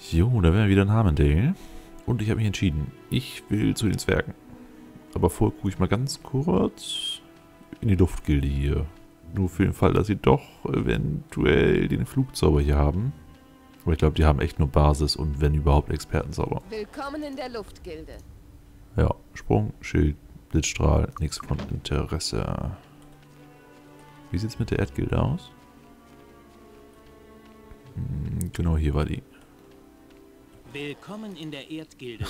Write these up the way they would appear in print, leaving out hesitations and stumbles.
Jo, da wären wir wieder in Harmondale. Und ich habe mich entschieden, ich will zu den Zwergen. Aber vorher gucke ich mal ganz kurz in die Luftgilde hier. Nur für den Fall, dass sie doch eventuell den Flugzauber hier haben. Aber ich glaube, die haben echt nur Basis und wenn überhaupt Expertenzauber. Willkommen in der Luftgilde. Ja, Sprung, Schild, Blitzstrahl, nichts von Interesse. Wie sieht es mit der Erdgilde aus? Genau, hier war die. Willkommen in der Erdgilde.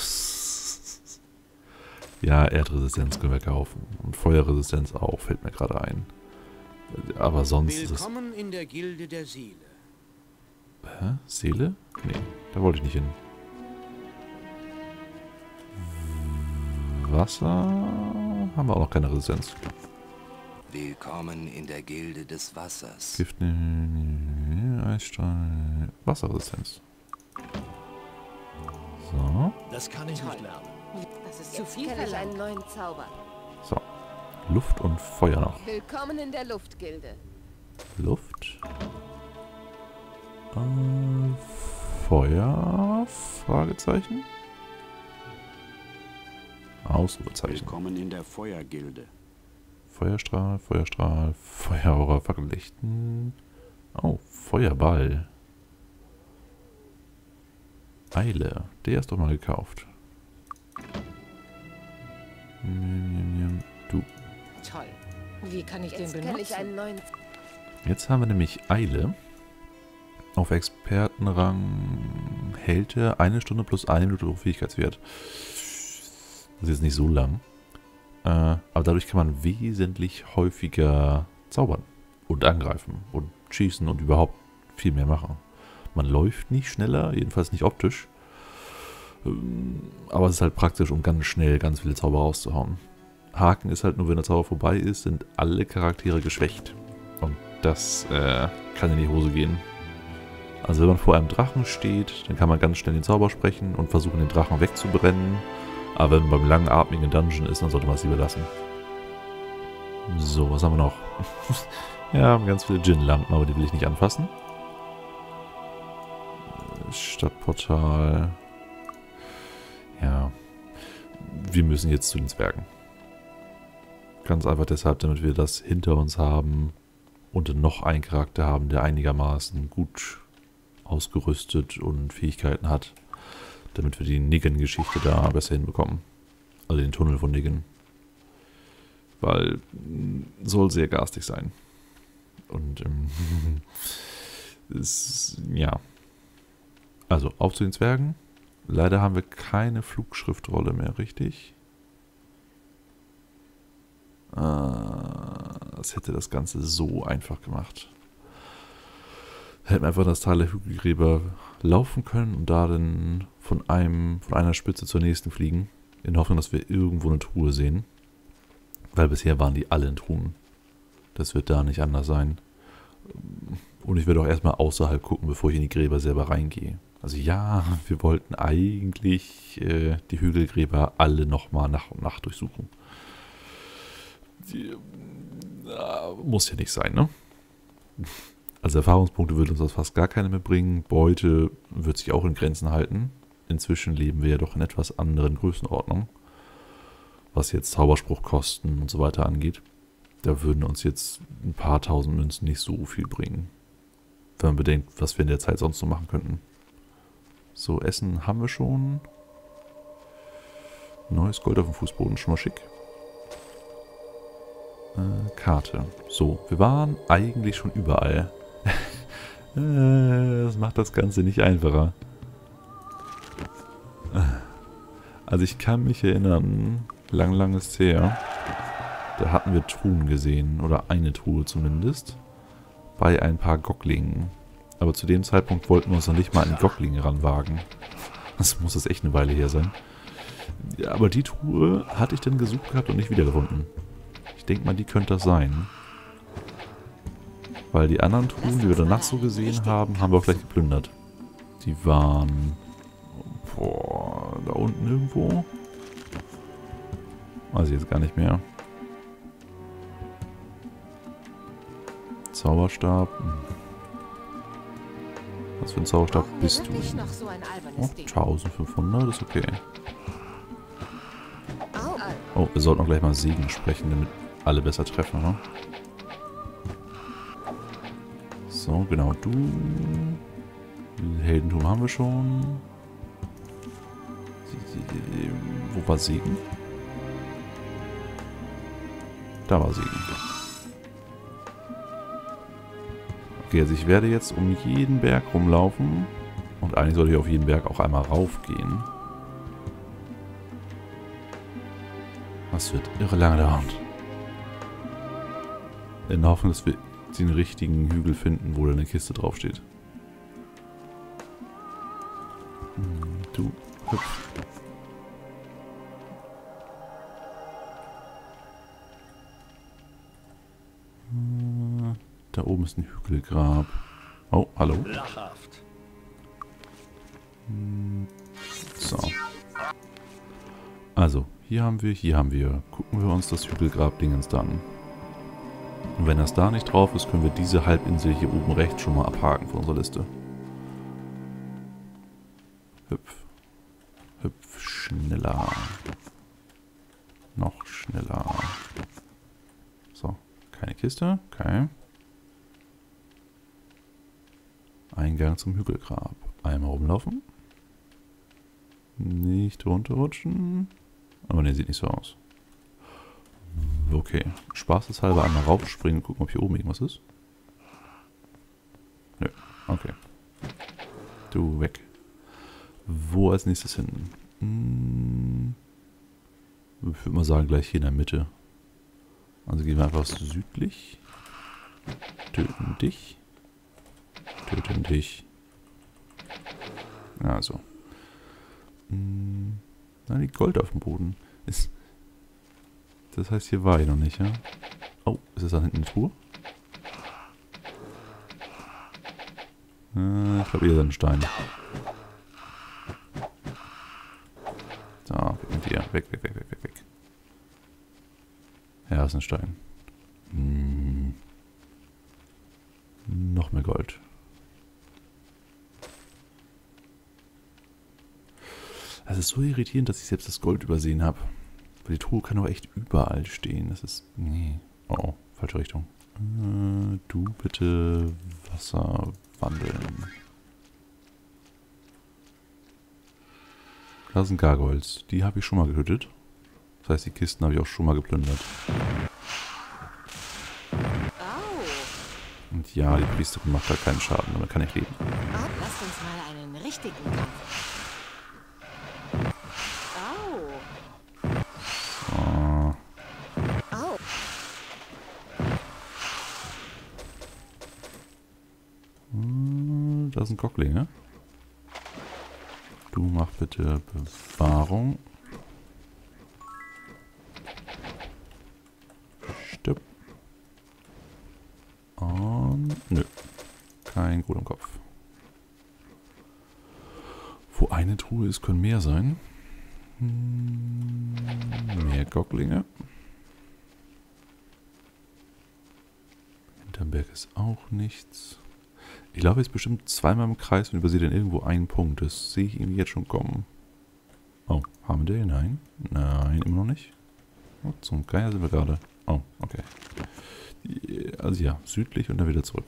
Ja, Erdresistenz können wir kaufen. Und Feuerresistenz auch, fällt mir gerade ein. Aber sonst ist es... Willkommen in der Gilde der Seele. Hä? Seele? Nee, da wollte ich nicht hin. Wasser... haben wir auch noch keine Resistenz. Willkommen in der Gilde des Wassers. Gift... Eisstrahl... Wasserresistenz. So. Das kann ich nicht lernen. Das ist zu viel für einen neuen Zauber. So. Luft und Feuer noch. Willkommen in der Luftgilde. Luft. Feuer. Fragezeichen. Ausrufezeichen. Willkommen in der Feuergilde. Feuerstrahl, Feuerstrahl, Feueraura, Fackellichten. Oh, Feuerball. Eile. Der ist doch mal gekauft. Du. Toll. Wie kann ich Jetzt den kann ich benutzen? einen neuen... Jetzt haben wir nämlich Eile. Auf Expertenrang hält er 1 Stunde plus 1 Minute pro Fähigkeitswert. Das ist jetzt nicht so lang. Aber dadurch kann man wesentlich häufiger zaubern und angreifen und schießen und überhaupt viel mehr machen. Man läuft nicht schneller, jedenfalls nicht optisch. Aber es ist halt praktisch, um ganz schnell ganz viele Zauber rauszuhauen. Haken ist halt nur, wenn der Zauber vorbei ist, sind alle Charaktere geschwächt. Und das kann in die Hose gehen. Also wenn man vor einem Drachen steht, dann kann man ganz schnell den Zauber sprechen und versuchen, den Drachen wegzubrennen. Aber wenn man beim langatmigen Dungeon ist, dann sollte man es lieber lassen. So, was haben wir noch? Ja, wir haben ganz viele Djinn-Lampen, aber die will ich nicht anfassen. Stadtportal. Ja. Wir müssen jetzt zu den Zwergen. Ganz einfach deshalb, damit wir das hinter uns haben und dann noch einen Charakter haben, der einigermaßen gut ausgerüstet und Fähigkeiten hat, damit wir die Niggen-Geschichte da besser hinbekommen. Also den Tunnel von Niggen. Weil soll sehr garstig sein. Und ja. Also auf zu den Zwergen. Leider haben wir keine Flugschriftrolle mehr, richtig? Das hätte das Ganze so einfach gemacht. Hätten wir einfach das Tal der Hügelgräber laufen können und da dann von einer Spitze zur nächsten fliegen. In Hoffnung, dass wir irgendwo eine Truhe sehen. Weil bisher waren die alle in Truhen. Das wird da nicht anders sein. Und ich werde auch erstmal außerhalb gucken, bevor ich in die Gräber selber reingehe. Also ja, wir wollten eigentlich die Hügelgräber alle nochmal nach und nach durchsuchen. Muss ja nicht sein, ne? Also Erfahrungspunkte würden uns das fast gar keine mehr bringen. Beute wird sich auch in Grenzen halten. Inzwischen leben wir ja doch in etwas anderen Größenordnung. Was jetzt Zauberspruchkosten und so weiter angeht. Da würden uns jetzt ein paar tausend Münzen nicht so viel bringen. Wenn man bedenkt, was wir in der Zeit sonst so machen könnten. So, Essen haben wir schon. Neues Gold auf dem Fußboden, schon mal schick. Karte. So, wir waren eigentlich schon überall. Das macht das Ganze nicht einfacher. Also ich kann mich erinnern, lang ist her, da hatten wir Truhen gesehen, oder eine Truhe zumindest, bei ein paar Gocklingen. Aber zu dem Zeitpunkt wollten wir uns noch nicht mal an die Gocklinge ranwagen. Das muss jetzt echt eine Weile her sein. Ja, aber die Truhe hatte ich dann gesucht gehabt und nicht wiedergefunden. Ich denke mal, die könnte das sein. Weil die anderen Truhen, die wir danach so gesehen haben, haben wir auch gleich geplündert. Die waren... Boah, da unten irgendwo. Weiß ich jetzt gar nicht mehr. Zauberstab. Was für ein Zauberstab Brauchen wir bist du? wirklich noch so ein Oh, albernes Ding? 1500 ist okay. Au. Oh, wir sollten auch gleich mal Segen sprechen, damit alle besser treffen, ne? So, genau, du. Heldentum haben wir schon. Wo war Segen? Da war Segen. Okay, also ich werde jetzt um jeden Berg rumlaufen. Und eigentlich sollte ich auf jeden Berg auch einmal raufgehen. Das wird irre lange dauern. In der Hoffnung, dass wir den richtigen Hügel finden, wo da eine Kiste draufsteht. Du, hüpf. Da oben ist ein Hügelgrab. Oh, hallo. Lachhaft. So. Also, hier haben wir. Gucken wir uns das Hügelgrab-Dingens da an. Und wenn das da nicht drauf ist, können wir diese Halbinsel hier oben rechts schon mal abhaken von unserer Liste. Hüpf. Hüpf schneller. Noch schneller. So, keine Kiste. Okay. Eingang zum Hügelgrab. Einmal rumlaufen. Nicht runterrutschen. Aber ne, sieht nicht so aus. Okay. Spaßeshalber einmal raufspringen und gucken, ob hier oben irgendwas ist. Nö. Okay. Du weg. Wo als nächstes hin? Ich würde mal sagen, gleich hier in der Mitte. Also gehen wir einfach südlich. Töten dich. Töten dich. Also. Da liegt Gold auf dem Boden. Das heißt, hier war ich noch nicht, ja? Oh, ist das da hinten eine Truhe? Ich glaube, hier ist ein Stein. So, weg mit dir. Weg, weg, weg, weg, weg, weg. Ja, ist ein Stein. Noch mehr Gold. Es ist so irritierend, dass ich selbst das Gold übersehen habe. Weil die Truhe kann doch echt überall stehen. Das ist... Nee. Oh, falsche Richtung. Du bitte Wasser wandeln. Da sind Gargoyles. Die habe ich schon mal getötet. Das heißt, die Kisten habe ich auch schon mal geplündert. Und ja, die Priesterin macht da keinen Schaden. Damit kann ich leben. Lasst uns mal einen richtigen Kampf. Da sind Gocklinge. Du mach bitte Bewahrung. Stirb. Und nö. Kein Gut im Kopf. Wo eine Truhe ist, können mehr sein. Mehr Gocklinge. Hinterm Berg ist auch nichts. Ich glaube, jetzt bestimmt zweimal im Kreis und übersehe dann irgendwo einen Punkt. Das sehe ich irgendwie jetzt schon kommen. Oh, Harmondale? Nein. Nein, immer noch nicht. Oh, zum Geier sind wir gerade. Oh, okay. Also ja, südlich und dann wieder zurück.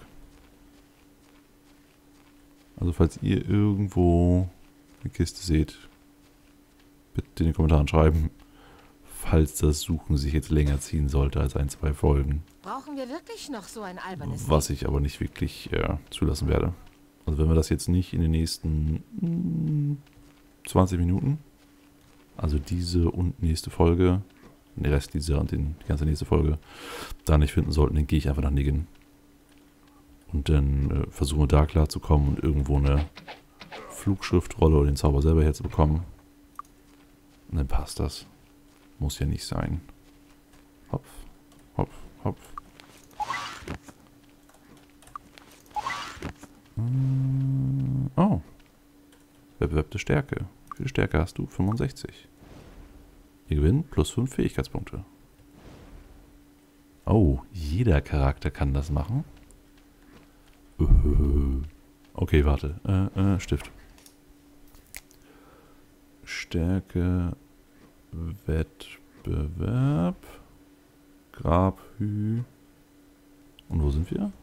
Also falls ihr irgendwo eine Kiste seht, bitte in den Kommentaren schreiben, falls das Suchen sich jetzt länger ziehen sollte als 1-2 Folgen. Brauchen wir wirklich noch so ein albernes Was ich aber nicht wirklich zulassen werde. Also wenn wir das jetzt nicht in den nächsten 20 Minuten, also diese und nächste Folge, den Rest dieser und die ganze nächste Folge, da nicht finden sollten, dann gehe ich einfach nach Niggin. Und dann versuche da klarzukommen und irgendwo eine Flugschriftrolle oder den Zauber selber herzubekommen. Und dann passt das. Muss ja nicht sein. Hopf, hopf, hopf. Oh. Wettbewerb der Stärke. Wie viel Stärke hast du? 65. Ihr gewinnt plus 5 Fähigkeitspunkte. Oh, jeder Charakter kann das machen. Okay, warte. Stift. Stärke, Wettbewerb, Grabhü. Und wo sind wir?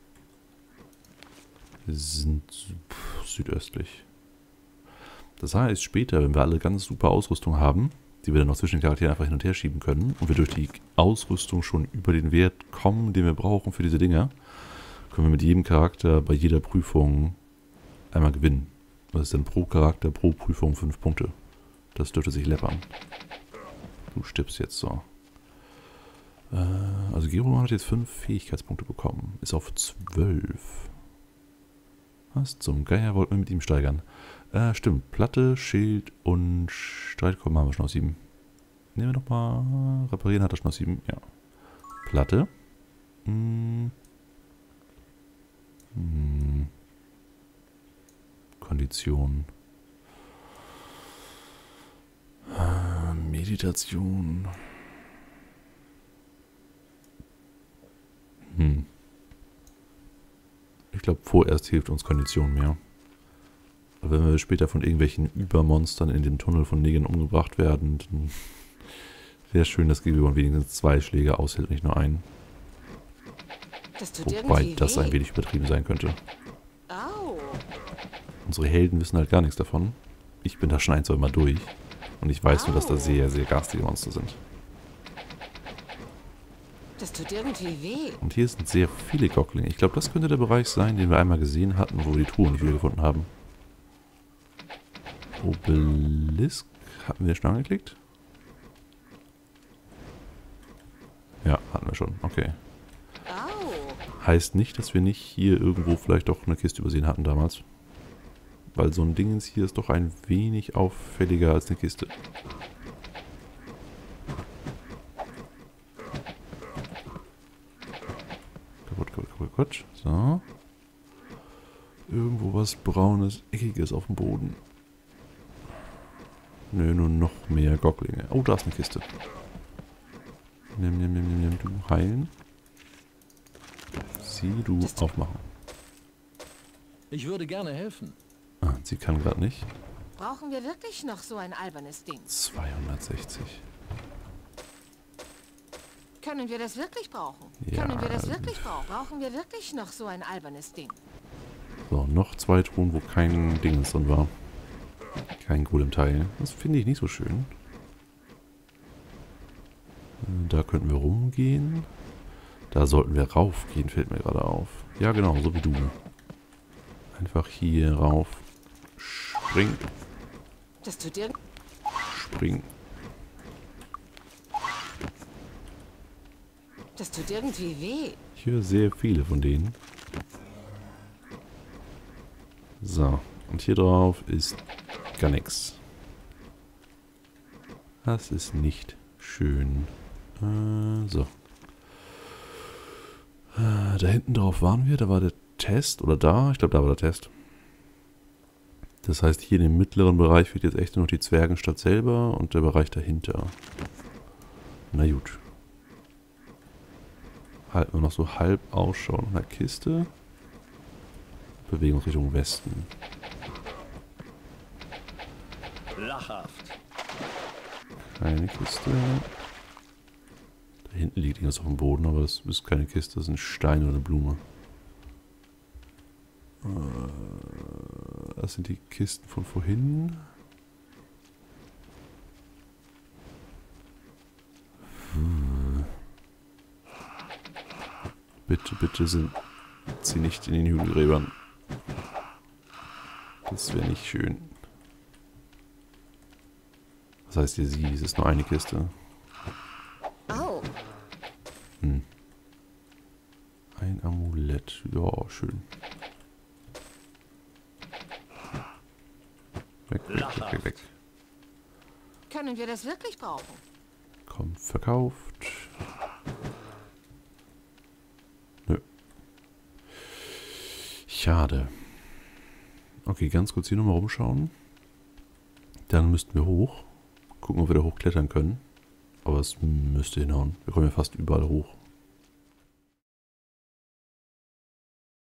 Wir sind südöstlich. Das heißt, später, wenn wir alle ganz super Ausrüstung haben, die wir dann noch zwischen den Charakteren einfach hin und her schieben können und wir durch die Ausrüstung schon über den Wert kommen, den wir brauchen für diese Dinger, können wir mit jedem Charakter bei jeder Prüfung einmal gewinnen. Das ist dann pro Charakter, pro Prüfung 5 Punkte. Das dürfte sich läppern. Du stirbst jetzt so. Also Gerudo hat jetzt 5 Fähigkeitspunkte bekommen. Ist auf 12. Was zum Geier wollten wir mit ihm steigern? Stimmt. Platte, Schild und Streitkolben haben wir schon auf 7. Nehmen wir doch mal... Reparieren hat er schon auf 7. Ja. Platte. Kondition. Meditation. Ich glaube, vorerst hilft uns Kondition mehr. Aber wenn wir später von irgendwelchen Übermonstern in den Tunnel von Negan umgebracht werden, dann wäre es schön, dass Gideon wenigstens 2 Schläge aushält, nicht nur einen. Wobei das ein wenig übertrieben sein könnte. Au. Unsere Helden wissen halt gar nichts davon. Ich bin da schon 1-2 Mal durch. Und ich weiß nur, dass da sehr, sehr garstige Monster sind. Das tut irgendwie weh. Und hier sind sehr viele Gocklinge. Ich glaube, das könnte der Bereich sein, den wir einmal gesehen hatten, wo wir die Truhe nicht wieder gefunden haben. Obelisk. Hatten wir schon angeklickt? Ja, hatten wir schon. Okay. Au. Heißt nicht, dass wir nicht hier irgendwo vielleicht doch eine Kiste übersehen hatten damals. Weil so ein Dingens hier ist doch ein wenig auffälliger als eine Kiste. Kaputt. So. Irgendwo was Braunes, Eckiges auf dem Boden. Nö, nur noch mehr Gocklinge. Oh, da ist eine Kiste. Nimm, du heilen. Sie, du aufmachen. Ich würde gerne helfen. Ah, sie kann gerade nicht. Brauchen wir wirklich noch so ein albernes Ding? 260. Können wir das wirklich brauchen? Ja. Können wir das wirklich brauchen? Brauchen wir wirklich noch so ein albernes Ding? So, noch 2 Truhen, wo kein Ding drin war. Kein Golem-Teil. Das finde ich nicht so schön. Da könnten wir rumgehen. Da sollten wir raufgehen, fällt mir gerade auf. Ja, genau, so wie du. Einfach hier rauf. Spring. Das tut dir... Spring. Das tut irgendwie weh. Ich höre sehr viele von denen. So, und hier drauf ist gar nichts. Das ist nicht schön. So. Da hinten drauf waren wir, da war der Test, oder da? Ich glaube, da war der Test. Das heißt, hier in dem mittleren Bereich fehlt jetzt echt nur noch die Zwergenstadt selber und der Bereich dahinter. Na gut. Halten wir noch so halb Ausschau nach einer Kiste. Bewegen uns Richtung Westen. Lachhaft. Keine Kiste. Da hinten liegt irgendwas auf dem Boden, aber das ist keine Kiste, das ist ein Stein oder eine Blume. Das sind die Kisten von vorhin. Bitte sind sie nicht in den Hügelgräbern. Das wäre nicht schön. Was heißt hier sie? Es ist nur eine Kiste. Au. Ein Amulett. Ja, schön. Weg. Können wir das wirklich brauchen? Kommt verkauft. Nö. Schade. Okay, ganz kurz hier nochmal rumschauen. Dann müssten wir hoch. Gucken, ob wir da hochklettern können. Aber es müsste hinhauen. Wir kommen ja fast überall hoch.